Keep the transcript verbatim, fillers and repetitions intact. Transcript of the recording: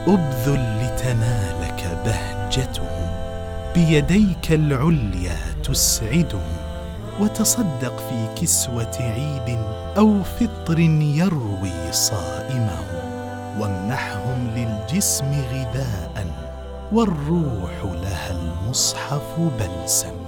أبذل لتنالك بهجتهم، بيديك العليا تسعدهم. وتصدق في كسوة عيد أو فطر يروي صائمهم، وامنحهم للجسم غذاء والروح لها المصحف بلسم.